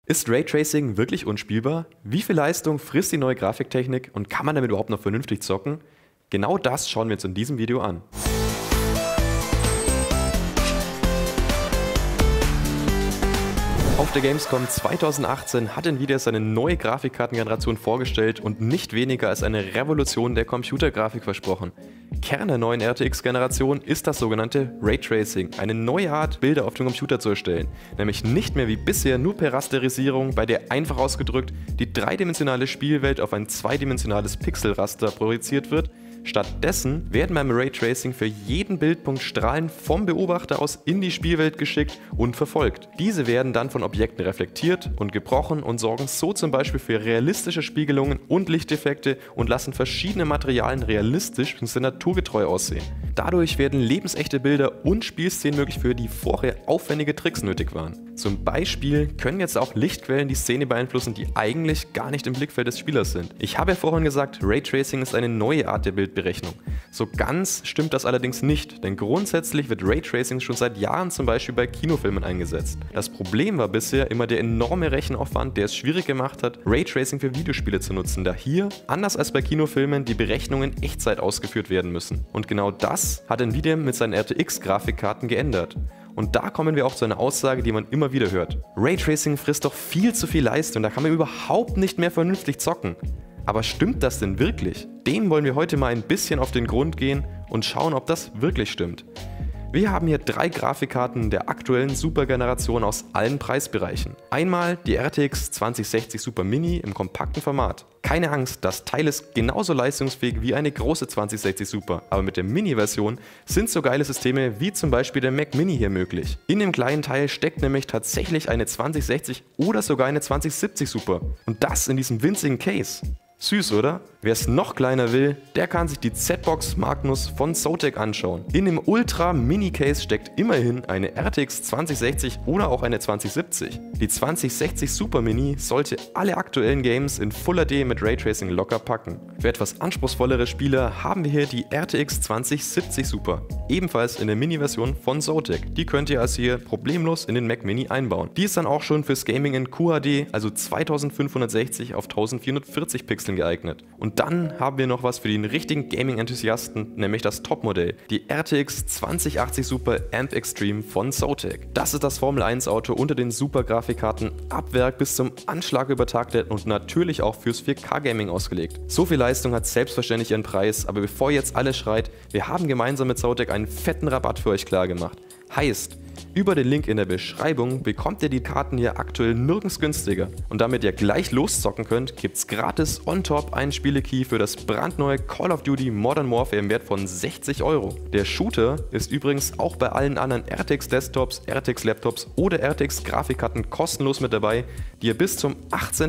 Ist Raytracing wirklich unspielbar? Wie viel Leistung frisst die neue Grafiktechnik und kann man damit überhaupt noch vernünftig zocken? Genau das schauen wir uns in diesem Video an. Auf der Gamescom 2018 hat Nvidia seine neue Grafikkartengeneration vorgestellt und nicht weniger als eine Revolution der Computergrafik versprochen. Kern der neuen RTX-Generation ist das sogenannte Raytracing, eine neue Art, Bilder auf dem Computer zu erstellen. Nämlich nicht mehr wie bisher nur per Rasterisierung, bei der einfach ausgedrückt die dreidimensionale Spielwelt auf ein zweidimensionales Pixelraster projiziert wird. Stattdessen werden beim Raytracing für jeden Bildpunkt Strahlen vom Beobachter aus in die Spielwelt geschickt und verfolgt. Diese werden dann von Objekten reflektiert und gebrochen und sorgen so zum Beispiel für realistische Spiegelungen und Lichteffekte und lassen verschiedene Materialien realistisch bzw. naturgetreu aussehen. Dadurch werden lebensechte Bilder und Spielszenen möglich, für die vorher aufwendige Tricks nötig waren. Zum Beispiel können jetzt auch Lichtquellen die Szene beeinflussen, die eigentlich gar nicht im Blickfeld des Spielers sind. Ich habe ja vorhin gesagt, Raytracing ist eine neue Art der Bildberechnung. So ganz stimmt das allerdings nicht, denn grundsätzlich wird Raytracing schon seit Jahren zum Beispiel bei Kinofilmen eingesetzt. Das Problem war bisher immer der enorme Rechenaufwand, der es schwierig gemacht hat, Raytracing für Videospiele zu nutzen, da hier, anders als bei Kinofilmen, die Berechnungen in Echtzeit ausgeführt werden müssen. Und genau das hat Nvidia mit seinen RTX-Grafikkarten geändert. Und da kommen wir auch zu einer Aussage, die man immer wieder hört. Raytracing frisst doch viel zu viel Leistung, da kann man überhaupt nicht mehr vernünftig zocken. Aber stimmt das denn wirklich? Dem wollen wir heute mal ein bisschen auf den Grund gehen und schauen, ob das wirklich stimmt. Wir haben hier 3 Grafikkarten der aktuellen Super-Generation aus allen Preisbereichen. Einmal die RTX 2060 Super Mini im kompakten Format. Keine Angst, das Teil ist genauso leistungsfähig wie eine große 2060 Super, aber mit der Mini-Version sind so geile Systeme wie zum Beispiel der Mac Mini hier möglich. In dem kleinen Teil steckt nämlich tatsächlich eine 2060 oder sogar eine 2070 Super. Und das in diesem winzigen Case. Süß, oder? Wer es noch kleiner will, der kann sich die Z-Box Magnus von Zotac anschauen. In dem Ultra Mini Case steckt immerhin eine RTX 2060 oder auch eine 2070. Die 2060 Super Mini sollte alle aktuellen Games in Full HD mit Raytracing locker packen. Für etwas anspruchsvollere Spieler haben wir hier die RTX 2070 Super, ebenfalls in der Mini-Version von Zotac. Die könnt ihr also hier problemlos in den Mac Mini einbauen. Die ist dann auch schon fürs Gaming in QHD, also 2560 auf 1440 Pixeln geeignet. Und dann haben wir noch was für den richtigen Gaming-Enthusiasten, nämlich das Topmodell, die RTX 2080 Super Amp Extreme von Zotac. Das ist das Formel 1 Auto unter den Super-Grafikkarten, ab Werk bis zum Anschlag übertaktet und natürlich auch fürs 4K-Gaming ausgelegt. So viel Leistung hat selbstverständlich ihren Preis, aber bevor jetzt alles schreit, wir haben gemeinsam mit Zotac einen fetten Rabatt für euch klargemacht. Heißt, über den Link in der Beschreibung bekommt ihr die Karten hier aktuell nirgends günstiger. Und damit ihr gleich loszocken könnt, gibt's gratis on top einen Spielekey für das brandneue Call of Duty Modern Warfare im Wert von 60 €. Der Shooter ist übrigens auch bei allen anderen RTX Desktops, RTX Laptops oder RTX Grafikkarten kostenlos mit dabei, die ihr bis zum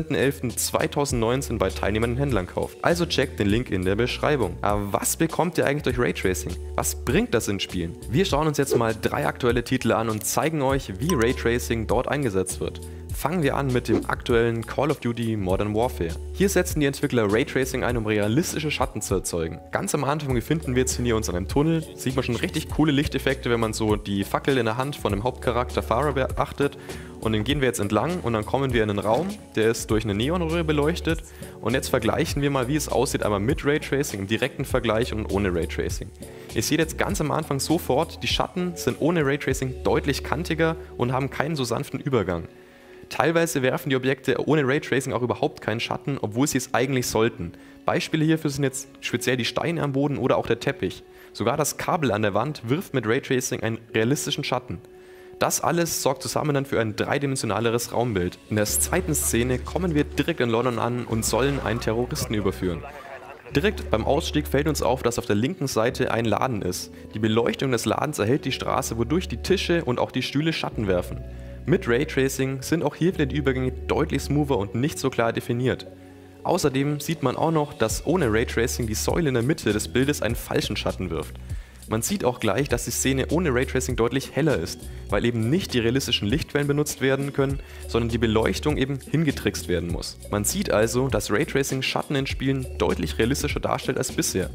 18.11.2019 bei teilnehmenden Händlern kauft. Also checkt den Link in der Beschreibung. Aber was bekommt ihr eigentlich durch Raytracing? Was bringt das in Spielen? Wir schauen uns jetzt mal 3 aktuelle Titel an und zeigen euch, wie Raytracing dort eingesetzt wird. Fangen wir an mit dem aktuellen Call of Duty Modern Warfare. Hier setzen die Entwickler Raytracing ein, um realistische Schatten zu erzeugen. Ganz am Anfang befinden wir jetzt hier uns in einem Tunnel, sieht man schon richtig coole Lichteffekte, wenn man so die Fackel in der Hand von dem Hauptcharakter Farah beachtet. Und den gehen wir jetzt entlang und dann kommen wir in einen Raum, der ist durch eine Neonröhre beleuchtet. Und jetzt vergleichen wir mal, wie es aussieht, einmal mit Raytracing, im direkten Vergleich und ohne Raytracing. Ihr seht jetzt ganz am Anfang sofort, die Schatten sind ohne Raytracing deutlich kantiger und haben keinen so sanften Übergang. Teilweise werfen die Objekte ohne Raytracing auch überhaupt keinen Schatten, obwohl sie es eigentlich sollten. Beispiele hierfür sind jetzt speziell die Steine am Boden oder auch der Teppich. Sogar das Kabel an der Wand wirft mit Raytracing einen realistischen Schatten. Das alles sorgt zusammen dann für ein dreidimensionaleres Raumbild. In der zweiten Szene kommen wir direkt in London an und sollen einen Terroristen überführen. Direkt beim Ausstieg fällt uns auf, dass auf der linken Seite ein Laden ist. Die Beleuchtung des Ladens erhellt die Straße, wodurch die Tische und auch die Stühle Schatten werfen. Mit Raytracing sind auch hier wieder die Übergänge deutlich smoother und nicht so klar definiert. Außerdem sieht man auch noch, dass ohne Raytracing die Säule in der Mitte des Bildes einen falschen Schatten wirft. Man sieht auch gleich, dass die Szene ohne Raytracing deutlich heller ist, weil eben nicht die realistischen Lichtquellen benutzt werden können, sondern die Beleuchtung eben hingetrickst werden muss. Man sieht also, dass Raytracing Schatten in Spielen deutlich realistischer darstellt als bisher.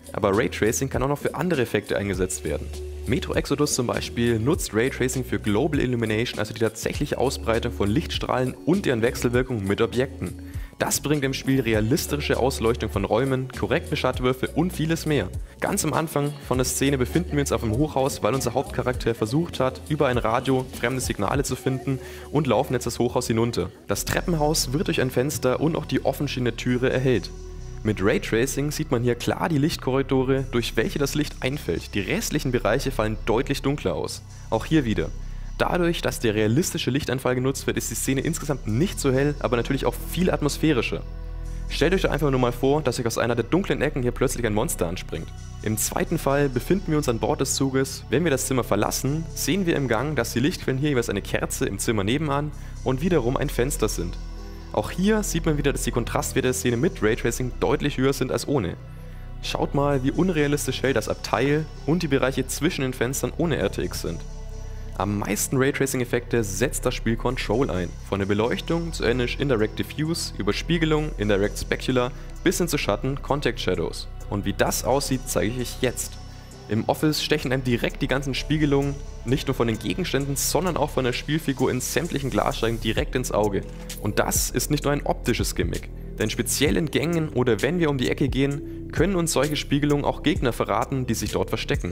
Aber Raytracing kann auch noch für andere Effekte eingesetzt werden. Metro Exodus zum Beispiel nutzt Raytracing für Global Illumination, also die tatsächliche Ausbreitung von Lichtstrahlen und deren Wechselwirkung mit Objekten. Das bringt im Spiel realistische Ausleuchtung von Räumen, korrekte Schattwürfe und vieles mehr. Ganz am Anfang von der Szene befinden wir uns auf einem Hochhaus, weil unser Hauptcharakter versucht hat, über ein Radio fremde Signale zu finden und laufen jetzt das Hochhaus hinunter. Das Treppenhaus wird durch ein Fenster und auch die offenstehende Türe erhellt. Mit Raytracing sieht man hier klar die Lichtkorridore, durch welche das Licht einfällt. Die restlichen Bereiche fallen deutlich dunkler aus. Auch hier wieder. Dadurch, dass der realistische Lichteinfall genutzt wird, ist die Szene insgesamt nicht so hell, aber natürlich auch viel atmosphärischer. Stellt euch doch einfach nur mal vor, dass euch aus einer der dunklen Ecken hier plötzlich ein Monster anspringt. Im zweiten Fall befinden wir uns an Bord des Zuges. Wenn wir das Zimmer verlassen, sehen wir im Gang, dass die Lichtquellen hier jeweils eine Kerze im Zimmer nebenan und wiederum ein Fenster sind. Auch hier sieht man wieder, dass die Kontrastwerte der Szene mit Raytracing deutlich höher sind als ohne. Schaut mal, wie unrealistisch hell das Abteil und die Bereiche zwischen den Fenstern ohne RTX sind. Am meisten Raytracing-Effekte setzt das Spiel Control ein. Von der Beleuchtung zu Indirect Diffuse, über Spiegelung, Indirect Specular bis hin zu Schatten, Contact Shadows. Und wie das aussieht, zeige ich euch jetzt. Im Office stechen einem direkt die ganzen Spiegelungen, nicht nur von den Gegenständen, sondern auch von der Spielfigur in sämtlichen Glasscheiben direkt ins Auge. Und das ist nicht nur ein optisches Gimmick, denn speziell in Gängen oder wenn wir um die Ecke gehen, können uns solche Spiegelungen auch Gegner verraten, die sich dort verstecken.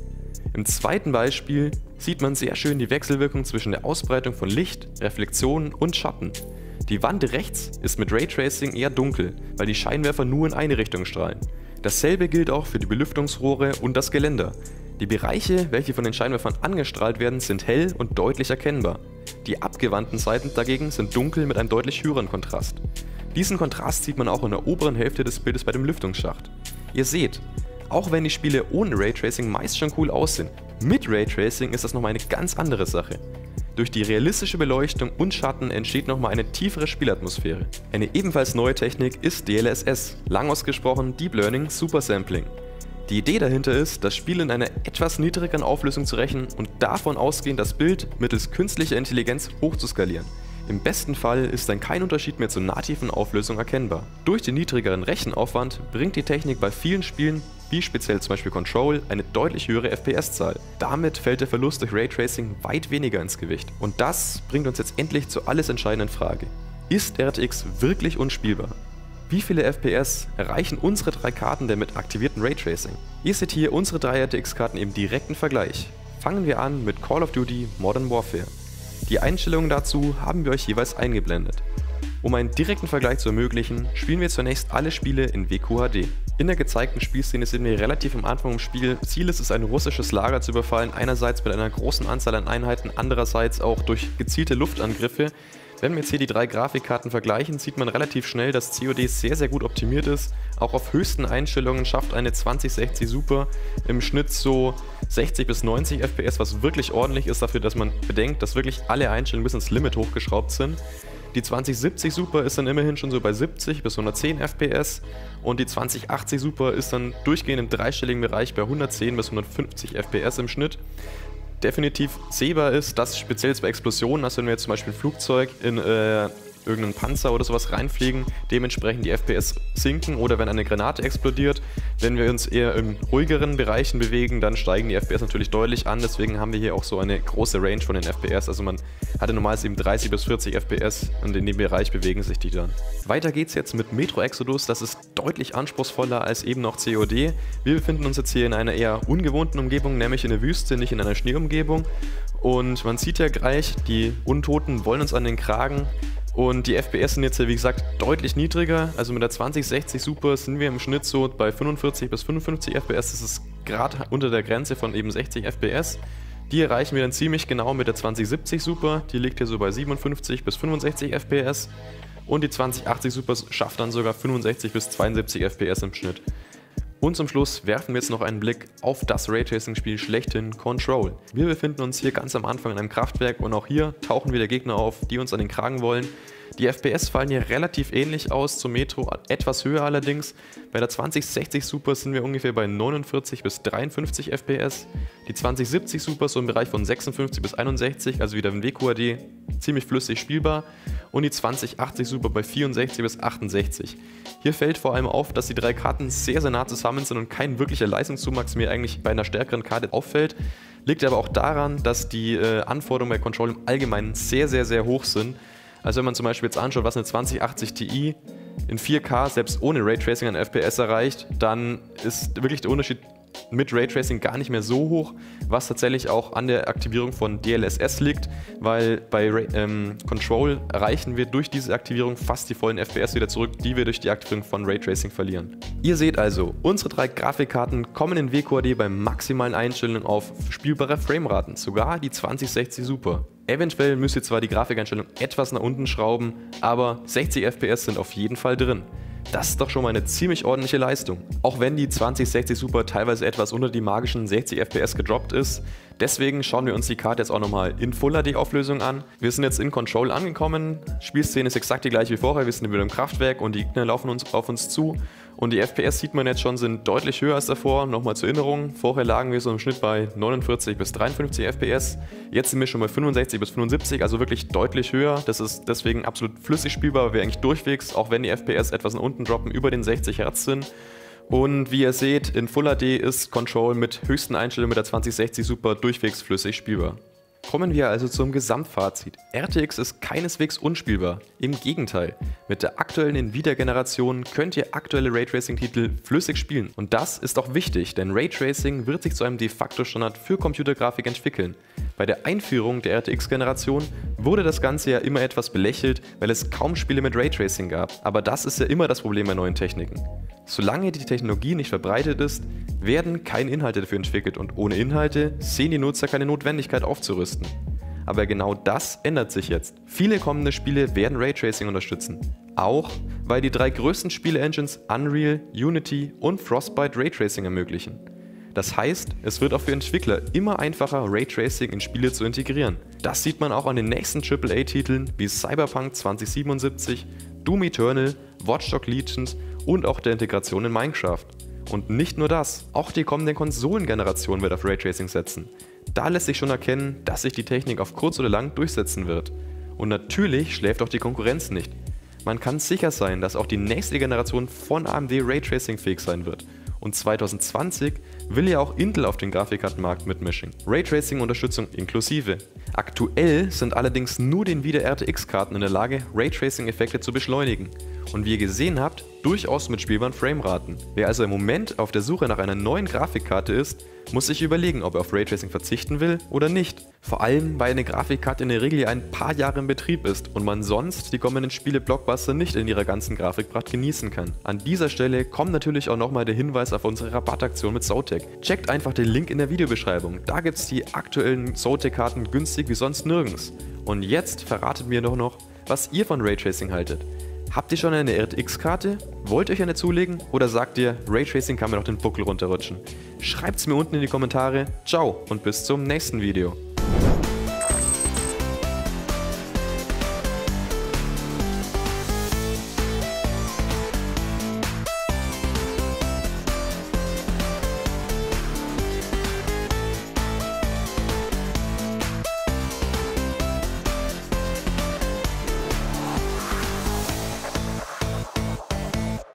Im zweiten Beispiel sieht man sehr schön die Wechselwirkung zwischen der Ausbreitung von Licht, Reflexionen und Schatten. Die Wand rechts ist mit Raytracing eher dunkel, weil die Scheinwerfer nur in eine Richtung strahlen. Dasselbe gilt auch für die Belüftungsrohre und das Geländer. Die Bereiche, welche von den Scheinwerfern angestrahlt werden, sind hell und deutlich erkennbar. Die abgewandten Seiten dagegen sind dunkel mit einem deutlich höheren Kontrast. Diesen Kontrast sieht man auch in der oberen Hälfte des Bildes bei dem Lüftungsschacht. Ihr seht, auch wenn die Spiele ohne Raytracing meist schon cool aussehen, mit Raytracing ist das nochmal eine ganz andere Sache. Durch die realistische Beleuchtung und Schatten entsteht nochmal eine tiefere Spielatmosphäre. Eine ebenfalls neue Technik ist DLSS, lang ausgesprochen Deep Learning Supersampling. Die Idee dahinter ist, das Spiel in einer etwas niedrigeren Auflösung zu rechnen und davon ausgehend das Bild mittels künstlicher Intelligenz hochzuskalieren. Im besten Fall ist dann kein Unterschied mehr zur nativen Auflösung erkennbar. Durch den niedrigeren Rechenaufwand bringt die Technik bei vielen Spielen, wie speziell zum Beispiel Control, eine deutlich höhere FPS-Zahl. Damit fällt der Verlust durch Raytracing weit weniger ins Gewicht. Und das bringt uns jetzt endlich zur alles entscheidenden Frage. Ist RTX wirklich unspielbar? Wie viele FPS erreichen unsere drei Karten denn mit aktiviertem Raytracing? Ihr seht hier unsere drei RTX-Karten im direkten Vergleich. Fangen wir an mit Call of Duty Modern Warfare. Die Einstellungen dazu haben wir euch jeweils eingeblendet. Um einen direkten Vergleich zu ermöglichen, spielen wir zunächst alle Spiele in WQHD. In der gezeigten Spielszene sind wir relativ am Anfang im Spiel. Ziel ist es, ein russisches Lager zu überfallen, einerseits mit einer großen Anzahl an Einheiten, andererseits auch durch gezielte Luftangriffe. Wenn wir jetzt hier die drei Grafikkarten vergleichen, sieht man relativ schnell, dass COD sehr, sehr gut optimiert ist. Auch auf höchsten Einstellungen schafft eine 2060 Super im Schnitt so 60 bis 90 FPS, was wirklich ordentlich ist dafür, dass man bedenkt, dass wirklich alle Einstellungen bis ins Limit hochgeschraubt sind. Die 2070 Super ist dann immerhin schon so bei 70 bis 110 FPS und die 2080 Super ist dann durchgehend im dreistelligen Bereich bei 110 bis 150 FPS im Schnitt. Definitiv sehbar ist, dass speziell bei Explosionen, also wenn wir jetzt zum Beispiel ein Flugzeug in irgendeinen Panzer oder sowas reinfliegen, dementsprechend die FPS sinken oder wenn eine Granate explodiert. Wenn wir uns eher in ruhigeren Bereichen bewegen, dann steigen die FPS natürlich deutlich an, deswegen haben wir hier auch so eine große Range von den FPS, also man hatte normalerweise eben 30 bis 40 FPS und in dem Bereich bewegen sich die dann. Weiter geht's jetzt mit Metro Exodus, das ist deutlich anspruchsvoller als eben noch COD. Wir befinden uns jetzt hier in einer eher ungewohnten Umgebung, nämlich in der Wüste, nicht in einer Schneeumgebung und man sieht ja gleich, die Untoten wollen uns an den Kragen. Und die FPS sind jetzt ja wie gesagt deutlich niedriger, also mit der 2060 Super sind wir im Schnitt so bei 45 bis 55 FPS, das ist gerade unter der Grenze von eben 60 FPS. Die erreichen wir dann ziemlich genau mit der 2070 Super, die liegt hier so bei 57 bis 65 FPS und die 2080 Super schafft dann sogar 65 bis 72 FPS im Schnitt. Und zum Schluss werfen wir jetzt noch einen Blick auf das Raytracing-Spiel schlechthin Control. Wir befinden uns hier ganz am Anfang in einem Kraftwerk und auch hier tauchen wieder Gegner auf, die uns an den Kragen wollen. Die FPS fallen hier relativ ähnlich aus zum Metro, etwas höher allerdings. Bei der 2060 Super sind wir ungefähr bei 49 bis 53 FPS. Die 2070 Super so im Bereich von 56 bis 61, also wieder im WQHD ziemlich flüssig spielbar. und die 2080 Super bei 64 bis 68. Hier fällt vor allem auf, dass die drei Karten sehr nah zusammen sind und kein wirklicher Leistungszuwachs mehr eigentlich bei einer stärkeren Karte auffällt. Liegt aber auch daran, dass die Anforderungen bei Control im Allgemeinen sehr hoch sind. Also wenn man zum Beispiel jetzt anschaut, was eine 2080 Ti in 4K selbst ohne Raytracing an FPS erreicht, dann ist wirklich der Unterschied mit Raytracing gar nicht mehr so hoch, was tatsächlich auch an der Aktivierung von DLSS liegt, weil bei Control erreichen wir durch diese Aktivierung fast die vollen FPS wieder zurück, die wir durch die Aktivierung von Raytracing verlieren. Ihr seht also, unsere drei Grafikkarten kommen in WQHD bei maximalen Einstellungen auf spielbare Frameraten, sogar die 2060 Super. Eventuell müsst ihr zwar die Grafikeinstellung etwas nach unten schrauben, aber 60 FPS sind auf jeden Fall drin. Das ist doch schon mal eine ziemlich ordentliche Leistung. Auch wenn die 2060 Super teilweise etwas unter die magischen 60 FPS gedroppt ist. Deswegen schauen wir uns die Karte jetzt auch nochmal in Full HD Auflösung an. Wir sind jetzt in Control angekommen. Spielszene ist exakt die gleiche wie vorher. Wir sind wieder im Kraftwerk und die Gegner laufen auf uns zu. Und die FPS sieht man jetzt schon, sind deutlich höher als davor. Nochmal zur Erinnerung, vorher lagen wir so im Schnitt bei 49 bis 53 FPS. Jetzt sind wir schon bei 65 bis 75, also wirklich deutlich höher. Das ist deswegen absolut flüssig spielbar, weil wir eigentlich durchwegs, auch wenn die FPS etwas nach unten droppen, über den 60 Hertz sind. Und wie ihr seht, in Full HD ist Control mit höchsten Einstellungen mit der 2060 Super durchwegs flüssig spielbar. Kommen wir also zum Gesamtfazit. RTX ist keineswegs unspielbar. Im Gegenteil, mit der aktuellen Nvidia-Generation könnt ihr aktuelle Raytracing-Titel flüssig spielen. Und das ist auch wichtig, denn Raytracing wird sich zu einem de facto Standard für Computergrafik entwickeln. Bei der Einführung der RTX-Generation wurde das Ganze ja immer etwas belächelt, weil es kaum Spiele mit Raytracing gab. Aber das ist ja immer das Problem bei neuen Techniken. Solange die Technologie nicht verbreitet ist, werden keine Inhalte dafür entwickelt und ohne Inhalte sehen die Nutzer keine Notwendigkeit aufzurüsten. Aber genau das ändert sich jetzt. Viele kommende Spiele werden Raytracing unterstützen. Auch weil die drei größten Spiele-Engines Unreal, Unity und Frostbite Raytracing ermöglichen. Das heißt, es wird auch für Entwickler immer einfacher, Raytracing in Spiele zu integrieren. Das sieht man auch an den nächsten AAA-Titeln wie Cyberpunk 2077, Doom Eternal, Watch Dogs Legion und auch der Integration in Minecraft. Und nicht nur das, auch die kommende Konsolengeneration wird auf Raytracing setzen. Da lässt sich schon erkennen, dass sich die Technik auf kurz oder lang durchsetzen wird. Und natürlich schläft auch die Konkurrenz nicht. Man kann sicher sein, dass auch die nächste Generation von AMD Raytracing fähig sein wird. Und 2020 will ja auch Intel auf den Grafikkartenmarkt mitmischen. Raytracing-Unterstützung inklusive. Aktuell sind allerdings nur die Nvidia RTX-Karten in der Lage, Raytracing-Effekte zu beschleunigen. Und wie ihr gesehen habt, durchaus mit spielbaren Frameraten. Wer also im Moment auf der Suche nach einer neuen Grafikkarte ist, muss sich überlegen, ob er auf Raytracing verzichten will oder nicht. Vor allem, weil eine Grafikkarte in der Regel ja ein paar Jahre in Betrieb ist und man sonst die kommenden Spiele-Blockbuster nicht in ihrer ganzen Grafikpracht genießen kann. An dieser Stelle kommt natürlich auch nochmal der Hinweis auf unsere Rabattaktion mit Zotac. Checkt einfach den Link in der Videobeschreibung, da gibt es die aktuellen Zotac-Karten günstig wie sonst nirgends. Und jetzt verratet mir doch noch, was ihr von Raytracing haltet. Habt ihr schon eine RTX-Karte? Wollt ihr euch eine zulegen? Oder sagt ihr, Raytracing kann mir noch den Buckel runterrutschen? Schreibt's mir unten in die Kommentare. Ciao und bis zum nächsten Video.